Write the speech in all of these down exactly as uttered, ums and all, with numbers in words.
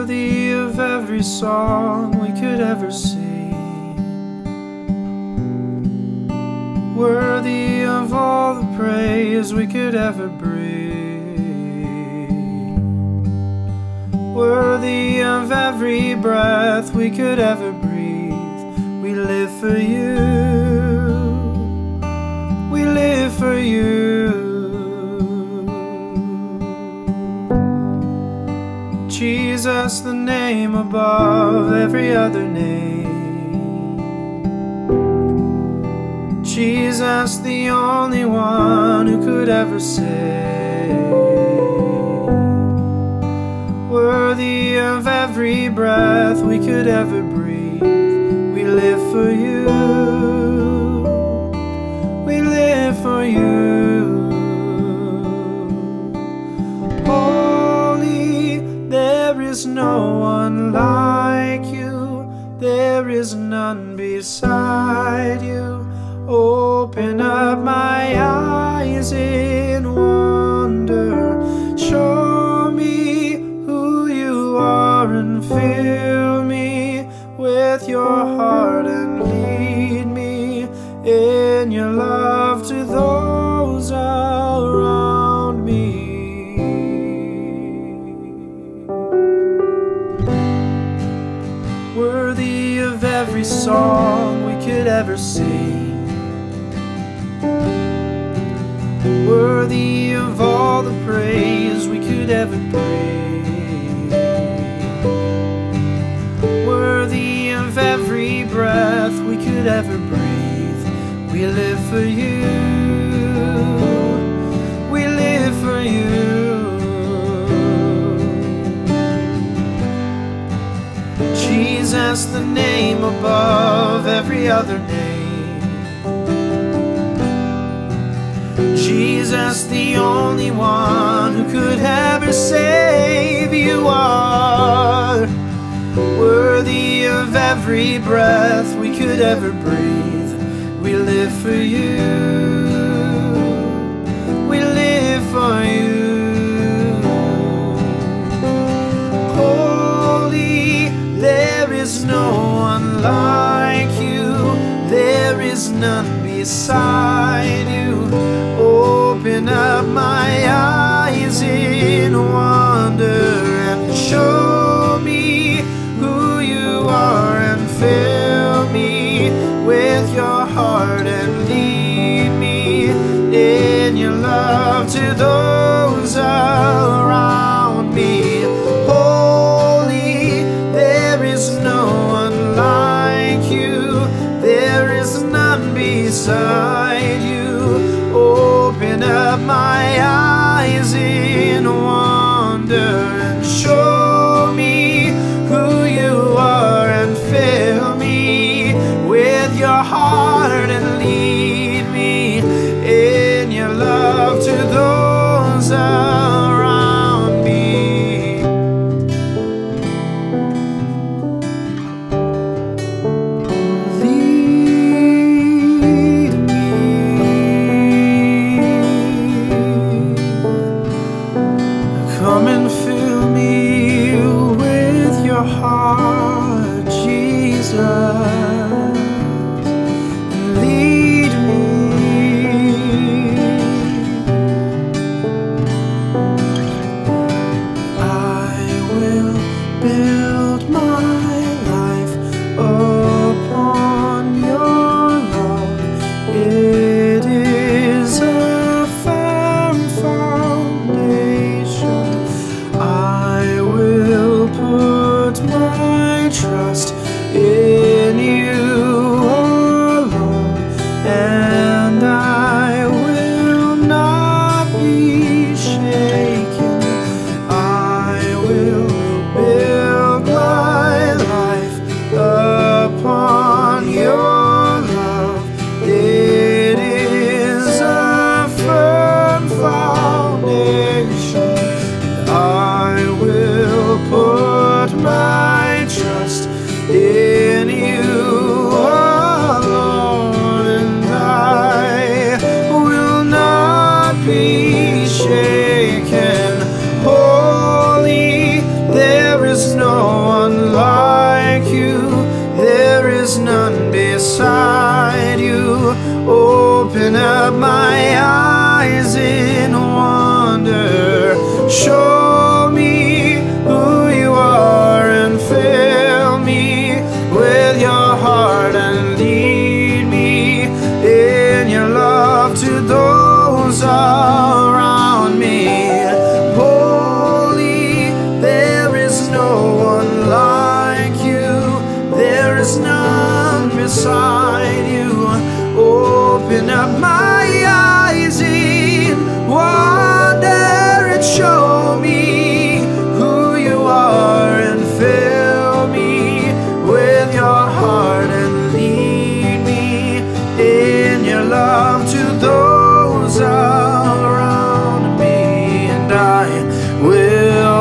worthy of every song we could ever sing, worthy of all the praise we could ever bring, worthy of every breath we could ever breathe. We live for you, we live for you. Jesus, the name above every other name. Jesus, the only one who could ever save. Worthy of every breath we could ever breathe. We live for you, we live for you. There is no one like you, there is none beside you. Open up my eyes in wonder, show me who you are and fill me with your heart and lead me in your love to those around me. Worthy of every song we could ever sing, worthy of all the praise we could ever bring, worthy of every breath we could ever breathe. We live for you, we live for you. Jesus, the name above every other name. Jesus, the only one who could ever save. You are worthy of every breath we could ever breathe. We live for you, we live for you. There is no one like you, there is none beside you. Open up my eyes in wonder and show me who you are and fill me with your heart and lead me in your love to those around me. Beside you, open up my eyes in wonder and show me who you are and fill me with your heart and lead me in your love to those around me. Come and fill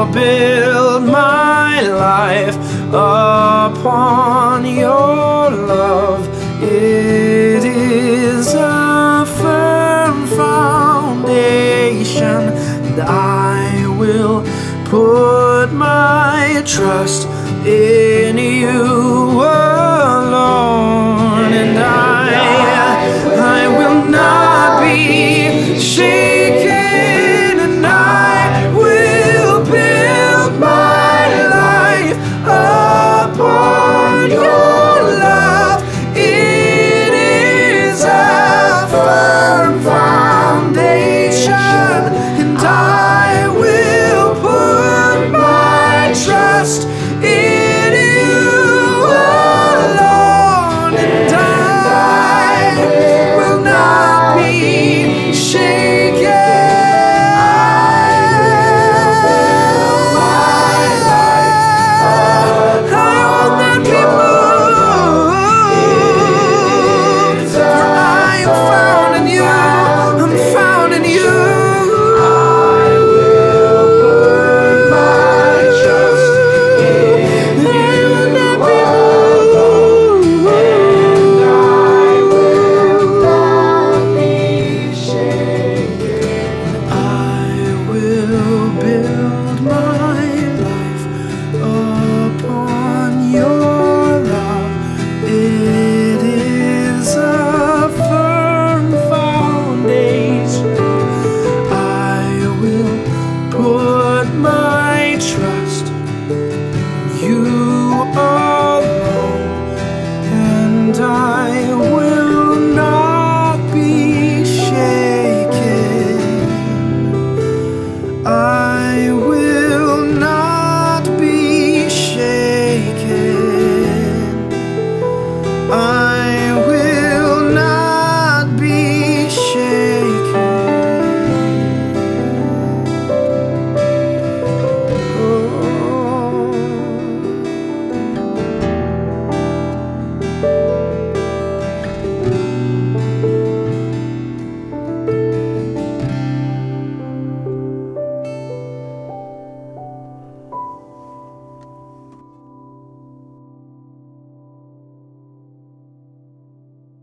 build my life upon your love. It is a firm foundation, and I will put my trust in you alone. And I, I will not be shaken, and I will build my life upon your love. It is a firm foundation, and I will put my trust in you alone. And I will not be shaken. Build my life upon your love. It is a firm foundation. I will put my trust in you alone, and I will not be shaken. I